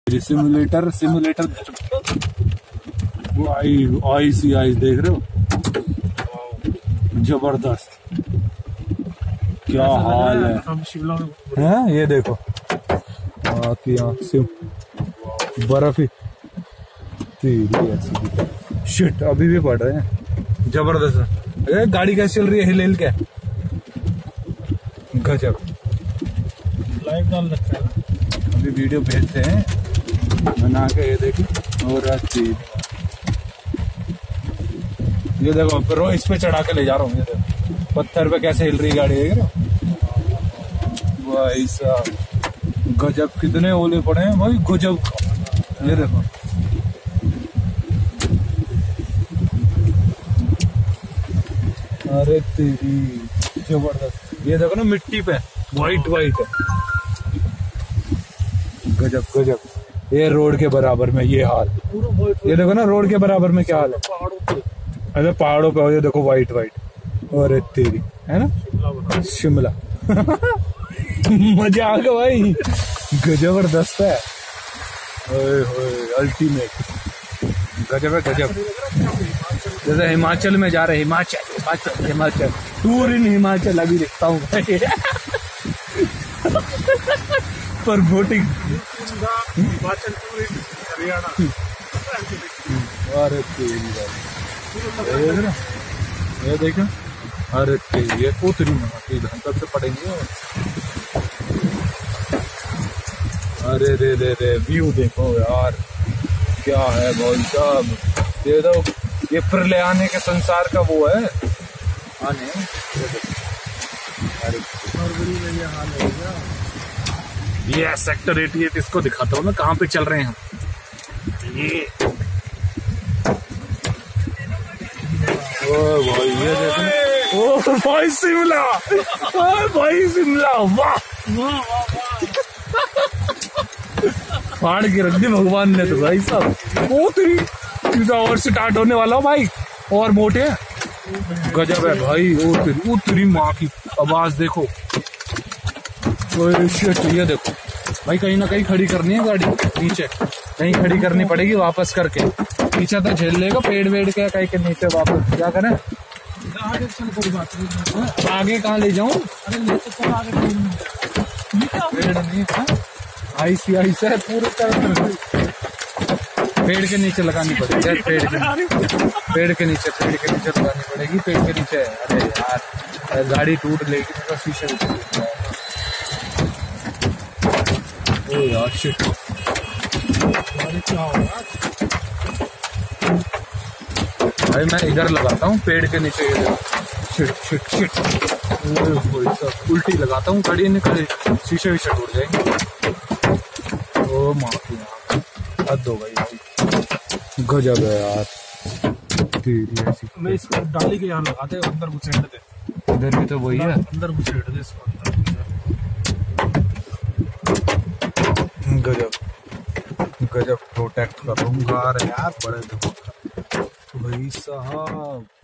Simulator simulator ice ही ice देख रहे हो, जबरदस्त। क्या हाल है, हम शिमला में हैं? ये देखो बर्फ ही शिट अभी भी पड़ रहे हैं, जबरदस्त। गाड़ी कैसे चल रही है, हिल हिल के, गजब। लाइव डाल रखा है ना, अभी वीडियो भेजते हैं बना के, ये देखिए। और ये देखो फिर इस पे चढ़ा के ले जा रहा हूँ, ये देखो पत्थर पे कैसे हिल रही गाड़ी, देख रहे हो भाई साहब, गजब। कितने ओले पड़े हैं भाई, गजब। ये देखो अरे तेरी, जबरदस्त। ये देखो ना मिट्टी पे वाइट वाइट है, गजब गजब। ये रोड के बराबर में ये हाल, ये देखो ना रोड के बराबर में क्या हाल है, अरे पहाड़ों पे ये देखो वाइट वाइट। अरे तेरी, है ना शिमला। मजा आ गया भाई, जबरदस्त है, अल्टीमेट, गजब है गजब। जैसे हिमाचल में जा रहे, हिमाचल हिमाचल हिमाचल, टूर इन हिमाचल अभी देखता हूँ भाई। पर boating Himachal tour in Haryana. अरे ये देखो, अरे ये उतरी तब से पड़ेंगे। अरे रे रे रे, व्यू देखो यार, क्या है भाई साहब। ये तो ये प्रलय आने के संसार का वो है आने। ये सेक्टर 88 इसको दिखाता हूँ मैं, कहाँ पे चल रहे हैं हम। ये ओ भाई, ये देखो, ओ भाई शिमला, ओ भाई शिमला, वाह फाड़ के रख दी भगवान ने तो भाई साहब। वो तेरी और स्टार्ट होने वाला हो भाई, और मोटे हैं, गजब है भाई। वो तेरी माँ की आवाज देखो। ये देखो भाई, कहीं ना कहीं खड़ी करनी है गाड़ी, नीचे कहीं खड़ी करनी पड़ेगी वापस करके। पीछे तो झेल लेगा पेड़ वेड़ के, कहीं के नीचे वापस क्या करें। आगे चल, कोई बात नहीं। आगे कहाँ ले जाऊं, अरे ले तो चल आगे, पेड़ नहीं है, आइस है पूरी तरह। पेड़ के नीचे लगानी पड़ेगी, पेड़ के नीचे लगानी पड़ेगी, पेड़ के नीचे। अरे यार गाड़ी टूट लेगी तो शीशे भी। ओ यार शिट, अरे क्या होगा भाई मैं इधर लगाता हूँ पेड़ के नीचे। शिट शिट शिट, उल्टी लगाता हूँ, गाड़ी निकले शीशे विशे टूट जाएंगे। ओ माँ की हद हो गई भाई, गजब है यार। ऐसी मैं इसको डाली के यहाँ लगाते, अंदर घुसेड़ दे। इधर भी तो वही है, अंदर घुसेड़ दे इसको अंदर। गजब गजब, प्रोटेक्ट करूंगा यार, बड़े देखो भाई साहब।